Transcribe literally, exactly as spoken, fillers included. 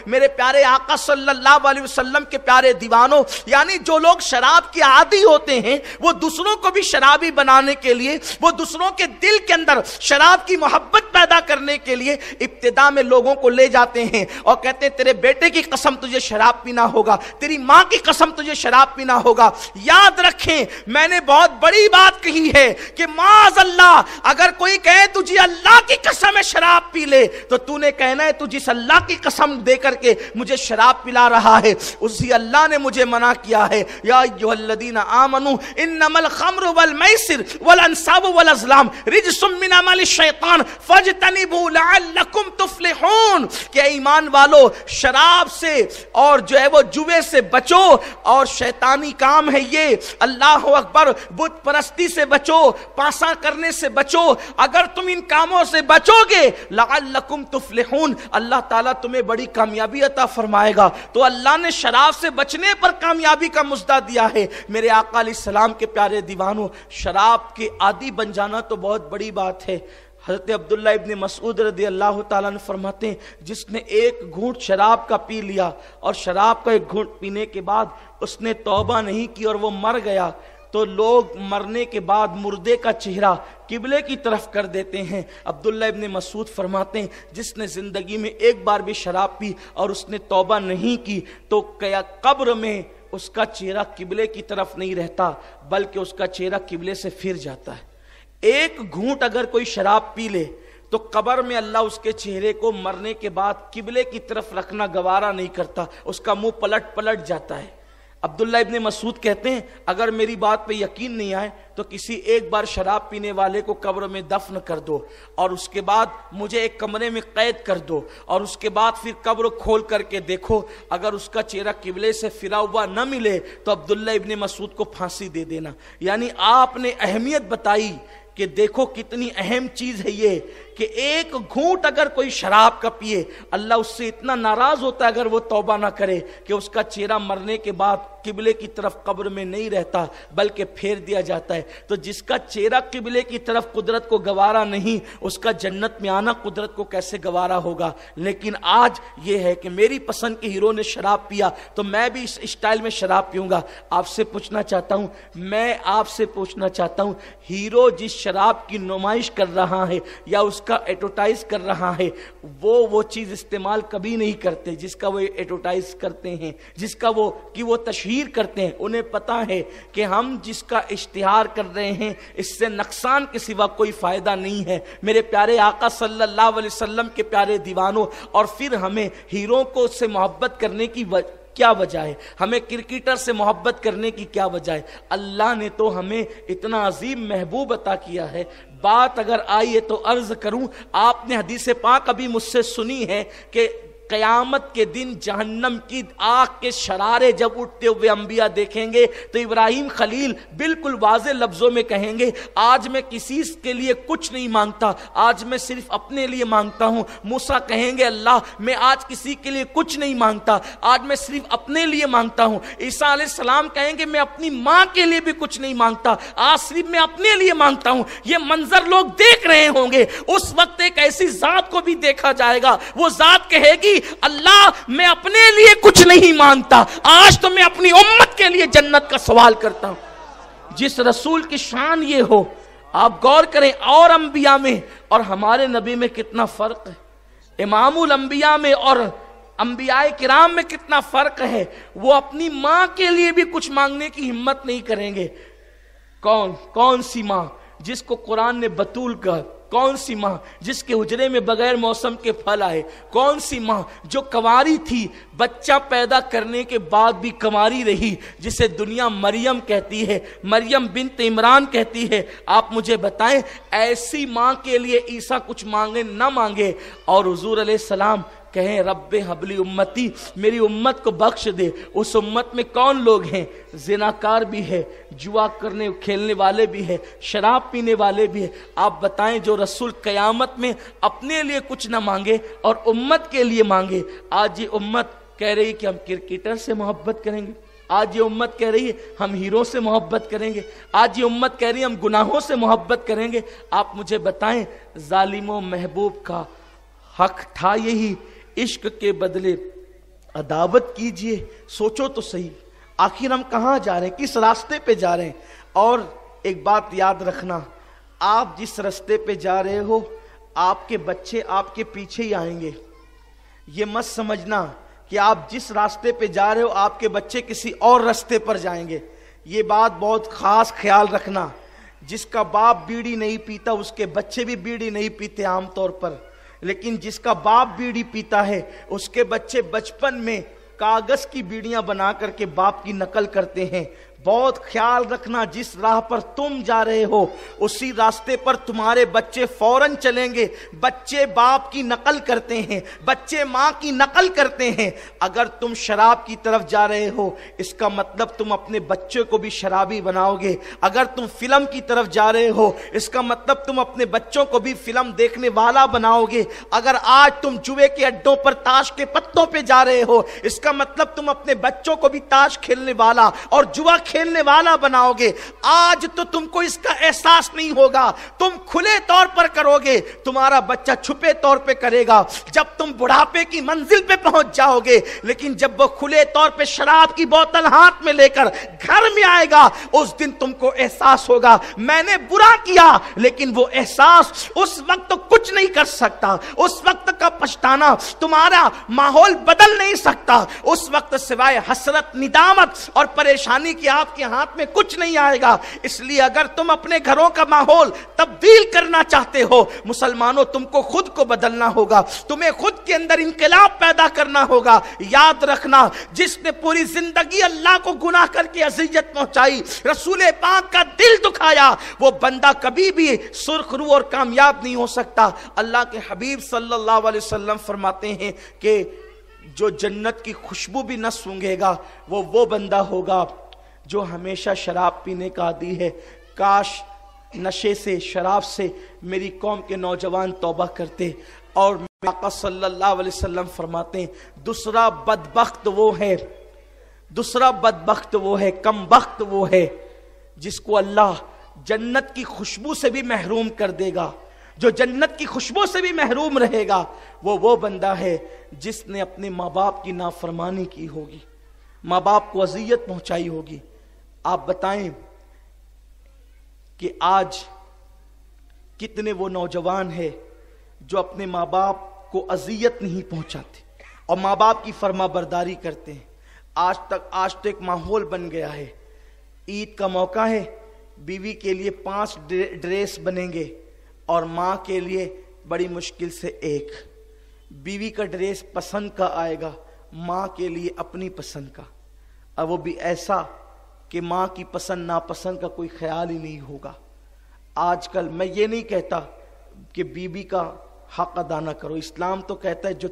میرے پیارے آقا صلی اللہ علیہ وسلم کے پیارے دیوانوں، یعنی جو لوگ شراب کے عادی ہوتے ہیں وہ دوسروں کو بھی شرابی بنانے کے لیے، وہ دوسروں کے دل کے اندر شراب کی محبت پیدا کرنے کے لیے ابتدا میں لوگوں کو لے جاتے ہیں اور کہتے ہیں تیرے بیٹے کی قسم تجھے شراب پینا ہوگا، تیری ماں کی قسم تجھے شراب پینا ہوگا۔ یاد رکھیں میں نے بہت بڑی بات کہی ہے کہ معاذ اللہ اگر کوئی کہے تجھے اللہ کی قسم ہے شراب پی لے، تو تو نے کہنا ہے تو جس اللہ کی قسم دے کر کے مجھے شراب پلا رہا ہے اسی اللہ نے مجھے منع کیا ہے۔ یا ایھا الذین آمنوا انما الخمر والمیسر والانصاب والازلام رجس من عمل الشیطان فاجتنبوا لعلکم تفلحون، کہ ایمان والو شراب سے اور جو ہے وہ جوے سے بچو، اور شیطانی کام ہے یہ، اللہ اکبر، بت پرستی سے بچو، پاسا کرنے سے بچو، اگر تم ان کاموں سے بچو گے لعلکم تفلحون اللہ تعالیٰ تمہیں بڑی کامیابی عطا فرمائے گا۔ تو اللہ نے شراب سے بچنے پر کامیابی کا مژدہ دیا ہے۔ میرے آقا علیہ السلام کے پیارے دیوانوں، شراب کے عادی بن جانا تو بہت بڑی بات ہے۔ حضرت عبداللہ ابن مسعود رضی اللہ تعالیٰ عنہ فرماتے ہیں جس نے ایک گھونٹ شراب کا پی لیا اور شراب کا ایک گھونٹ پینے کے بعد اس نے توبہ نہیں کی اور وہ مر گیا، تو لوگ مرنے کے بعد مردے کا چہرہ قبلے کی طرف کر دیتے ہیں۔ عبداللہ ابن مسعود فرماتے ہیں جس نے زندگی میں ایک بار بھی شراب پی اور اس نے توبہ نہیں کی تو کیا قبر میں اس کا چہرہ قبلے کی طرف نہیں رہتا بلکہ اس کا چہرہ قبلے سے پھر جاتا ہے۔ ایک گھونٹ اگر کوئی شراب پی لے تو قبر میں اللہ اس کے چہرے کو مرنے کے بعد قبلے کی طرف رکھنا گوارا نہیں کرتا، اس کا منہ پلٹ پلٹ جاتا ہے۔ عبداللہ ابن مسعود کہتے ہیں اگر میری بات پہ یقین نہیں آئے تو کسی ایک بار شراب پینے والے کو قبر میں دفن کر دو اور اس کے بعد مجھے ایک کمرے میں قید کر دو اور اس کے بعد پھر قبر کھول کر کے دیکھو، اگر اس کا چہرہ قبلے سے پھرا ہوا نہ ملے تو عبداللہ ابن مسعود کو پھانسی دے دینا۔ یعنی آپ نے اہمیت بتائی کہ دیکھو کتنی اہم چیز ہے یہ کہ ایک گھونٹ اگر کوئی شراب کا پیے اللہ اس سے اتنا ناراض ہوتا ہے اگر وہ توبہ نہ کرے کہ اس کا چہرہ مرنے کے بعد قبلے کی طرف قبر میں نہیں رہتا بلکہ پھیر دیا جاتا ہے۔ تو جس کا چہرہ قبلے کی طرف قدرت کو گوارا نہیں اس کا جنت میں آنا قدرت کو کیسے گوارا ہوگا۔ لیکن آج یہ ہے کہ میری پسند کے ہیرو نے شراب پیا تو میں بھی اس اسٹائل میں شراب پیوں گا۔ آپ سے پوچھنا چاہتا ہوں میں آپ سے پوچھنا چاہتا ہوں ہیرو جس شراب کی نمائش کر رہا ہے یا اس کا ایڈورٹائز کر رہا ہے وہ وہ چیز استعمال کبھی نہیں کرتے جس کا وہ ایڈورٹائز کرتے ہیں، جس کا وہ کی وہ تشہیر کرتے ہیں۔ انہیں پتا ہے کہ ہم جس کا اشتہار کر رہے ہیں اس سے نقصان کے سوا کوئی فائدہ نہیں ہے۔ میرے پیارے آقا صلی اللہ علیہ وسلم کے پیارے دیوانوں، اور پھر ہمیں ہیروں کو سے محبت کرنے کی وجہ کیا وجہ ہے، ہمیں کرکٹر سے محبت کرنے کی کیا وجہ ہے؟ اللہ نے تو ہمیں اتنا عظیم محبوب عطا کیا ہے۔ بات اگر آئی ہے تو عرض کروں، آپ نے حدیث پاک ابھی مجھ سے سنی ہے کہ قیامت کے دن جہنم کی آگ کے شرارے جب اٹھتے ہوئے انبیاء دیکھیں گے تو ابراہیم خلیل بالکل واضح لفظوں میں کہیں گے آج میں کسی کے لیے کچھ نہیں مانگتا، آج میں صرف اپنے لیے مانگتا ہوں۔ موسیٰ کہیں گے اللہ میں آج کسی کے لیے کچھ نہیں مانگتا، آج میں صرف اپنے لیے مانگتا ہوں۔ عیسیٰ علیہ السلام کہیں گے میں اپنی ماں کے لیے بھی کچھ نہیں مانگتا، آج صرف میں اپنے لیے مانگتا ہوں۔ یہ منظر لوگ دیکھ رہے ہوں گے، اس وقت ایک ایسی ذات کو بھی دیکھا جائے گا، وہ ذات کہے گی اللہ میں اپنے لیے کچھ نہیں مانگتا، آج تو میں اپنی امت کے لیے جنت کا سوال کرتا ہوں۔ جس رسول کی شان یہ ہو، آپ غور کریں اور انبیاء میں اور ہمارے نبی میں کتنا فرق ہے، امام الانبیاء میں اور انبیاء کرام میں کتنا فرق ہے۔ وہ اپنی ماں کے لیے بھی کچھ مانگنے کی ہمت نہیں کریں گے۔ کون کون سی ماں جس کو قرآن نے بتول کہا؟ کون سی ماں جس کے حجرے میں بغیر موسم کے پھل آئے؟ کون سی ماں جو کنواری تھی بچہ پیدا کرنے کے بعد بھی کنواری رہی، جسے دنیا مریم کہتی ہے، مریم بنت عمران کہتی ہے؟ آپ مجھے بتائیں ایسی ماں کے لیے عیسیٰ کچھ مانگے نہ مانگے اور حضور علیہ السلام کہیں رب حبلی امتی میری امت کو بخش دے؟ اس امت میں کون لوگ ہیں؟ زناکار بھی ہے، جوا کرنے کھیلنے والے بھی ہے، شراب پینے والے بھی ہے۔ آپ بتائیں جو رسول قیامت میں اپنے لیے کچھ نہ مانگے اور امت کے لیے مانگے۔ آج یہ امت کہہ رہی کہ ہم کرکٹر سے محبت کریں گے، آج یہ امت کہہ رہی ہے ہم ہیروں سے محبت کریں گے، آج یہ امت کہہ رہی ہے ہم گناہوں سے محبت کریں گے۔ آپ مجھے بتائیں ظالم و محبوب کا حق تھا یہی عشق کے بدلے عداوت کیجئے. سوچو تو صحیح آخر ہم کہاں جا رہے ہیں, کس راستے پہ جا رہے ہیں. اور ایک بات یاد رکھنا, آپ جس راستے پہ جا رہے ہو آپ کے بچے آپ کے پیچھے ہی آئیں گے. یہ مت سمجھنا کہ آپ جس راستے پہ جا رہے ہو آپ کے بچے کسی اور راستے پر جائیں گے. یہ بات بہت خاص خیال رکھنا. جس کا باپ بیڑی نہیں پیتا اس کے بچے بھی بیڑی نہیں پیتے عام طور پر, لیکن جس کا باپ بیڑی پیتا ہے اس کے بچے بچپن میں کاغذ کی بیڑیاں بنا کر کے باپ کی نقل کرتے ہیں. بہت خیال رکھنا, جس راہ پر تم جا رہے ہو اسی راستے پر تمہارے بچے فوراً چلیں گے. بچے باپ کی نقل کرتے ہیں, بچے ماں کی نقل کرتے ہیں. اگر تم شراب کی طرف جا رہے ہو اس کا مطلب تم اپنے بچے کو بھی شرابی بناؤ گے. اگر تم فلم کی طرف جا رہے ہو اس کا مطلب تم اپنے بچوں کو بھی فلم دیکھنے والا بناؤ گے. اگر آج تم جوئے کے اڈوں پر تاش کے پتوں پہ جا رہے ہو اس کا مطلب تم اپنے بچوں کو بھی تاش کھیلنے والا اور جوا کھیلنے والا بناؤ گے. آج تو تم کو اس کا احساس نہیں ہوگا, تم کھلے طور پر کرو گے, تمہارا بچہ چھپے طور پہ کرے گا جب تم بڑھاپے کی منزل پہ پہنچ جاؤ گے. لیکن جب وہ کھلے طور پہ شراب کی بوتل ہاتھ میں لے کر گھر میں آئے گا اس دن تم کو احساس ہوگا میں نے برا کیا, لیکن وہ احساس اس وقت تو کچھ نہیں کر سکتا. اس وقت کا پچھتانا تمہارا ماحول بدل نہیں سکتا. اس وقت سوائے حسرت, ندامت اور پریشانی کی آپ کے ہاتھ میں کچھ نہیں آئے گا. اس لیے اگر تم اپنے گھروں کا ماحول تبدیل کرنا چاہتے ہو مسلمانوں تم کو خود کو بدلنا ہوگا, تمہیں خود کے اندر انقلاب پیدا کرنا ہوگا. یاد رکھنا جس نے پوری زندگی اللہ کو گناہ کر کے اذیت پہنچائی, رسول پاک کا دل دکھایا, وہ بندہ کبھی بھی سرخ رو اور کامیاب نہیں ہو سکتا. اللہ کے حبیب صلی اللہ علیہ وسلم فرماتے ہیں کہ جو جنت کی خوشبو بھی نہ سونگھے گا وہ وہ بندہ ہوگا جو ہمیشہ شراب پینے کا عادی ہے. کاش نشے سے, شراب سے میری قوم کے نوجوان توبہ کرتے. اور آقا صلی اللہ علیہ وسلم فرماتے ہیں دوسرا بدبخت وہ ہے, دوسرا بدبخت وہ ہے, کم بخت وہ ہے جس کو اللہ جنت کی خوشبو سے بھی محروم کر دے گا. جو جنت کی خوشبو سے بھی محروم رہے گا وہ وہ بندہ ہے جس نے اپنے ماں باپ کی نافرمانی کی ہوگی, ماں باپ کو اذیت پہنچائی ہوگی. آپ بتائیں کہ آج کتنے وہ نوجوان ہیں جو اپنے ماں باپ کو اذیت نہیں پہنچاتے اور ماں باپ کی فرما برداری کرتے ہیں. آج تک آج تو ایک ماحول بن گیا ہے, عید کا موقع ہے, بیوی کے لیے پانچ ڈریس بنیں گے اور ماں کے لیے بڑی مشکل سے ایک. بیوی کا ڈریس پسند کا آئے گا, ماں کے لیے اپنی پسند کا, اور وہ بھی ایسا کہ ماں کی پسند ناپسند کا کوئی خیال ہی نہیں ہوگا. آج کل میں یہ نہیں کہتا کہ بیوی کا حق ادا نہ کرو, اسلام تو کہتا ہے جو